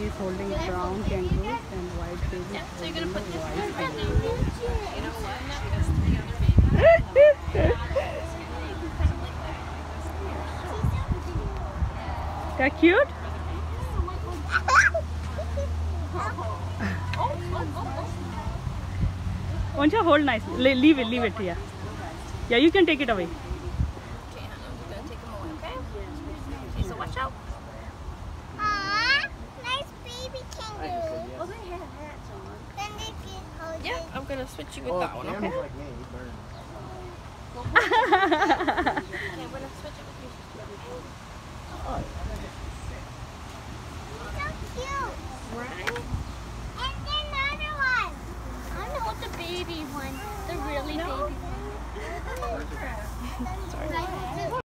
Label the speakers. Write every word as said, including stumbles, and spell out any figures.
Speaker 1: baby is holding brown kangaroo and white baby
Speaker 2: Yeah,
Speaker 1: is
Speaker 2: so you're
Speaker 1: holding
Speaker 2: gonna put
Speaker 1: the
Speaker 2: this
Speaker 1: white
Speaker 2: in
Speaker 1: kangaroo.
Speaker 2: You know what? Because the other baby.
Speaker 1: They're cute? Won't you hold nicely? Le leave it, leave it here. Yeah, you can take it away.
Speaker 2: Okay, honey, I'm gonna take them away, okay? Okay, so watch out.
Speaker 3: Aww, nice baby kangaroo. Well, they have hats on. Then they can hold
Speaker 2: Yeah,
Speaker 3: it.
Speaker 2: I'm gonna switch you with
Speaker 4: Oh,
Speaker 2: that one, okay?
Speaker 4: like me, he burned.
Speaker 2: Okay, we're gonna switch it with